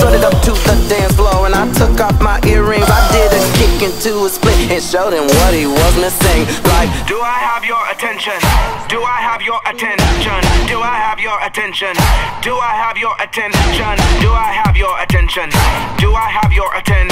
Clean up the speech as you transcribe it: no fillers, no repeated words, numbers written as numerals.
strutted up to the dance floor and I took off my earrings. I did a kick into a split and showed him what he was missing. Like, do I have your attention? Do I have your attention? Do I have your attention? Do I have your attention? Do I have your attention? Do I have your attention?